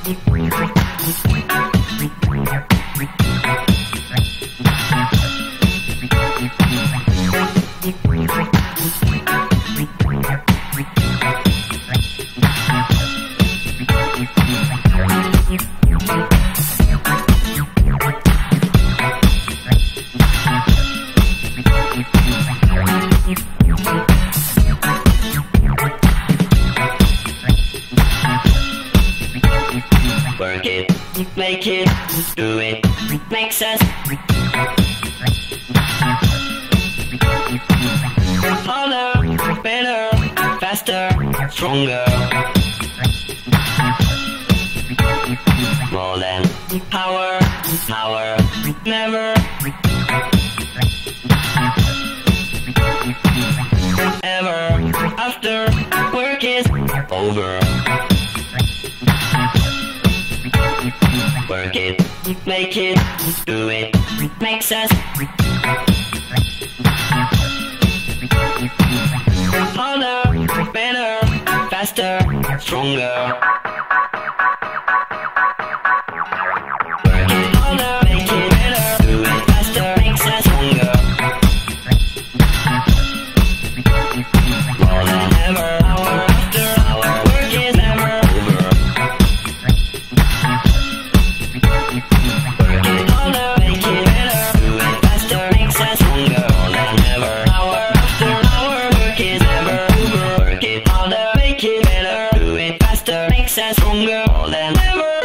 Work it, make it, do it, makes us harder, better, faster, stronger. More than power, power, never ever after work is over. Work it, make it, do it, makes us harder, better, faster, stronger. Work it harder, make it better, do it faster, makes us stronger. More than ever, hour after hour, work is never over. Work it harder, make it better, do it faster, makes us stronger. More than ever, hour after hour, work is never over. Work it harder, make it better, do it faster, makes us stronger. More than ever.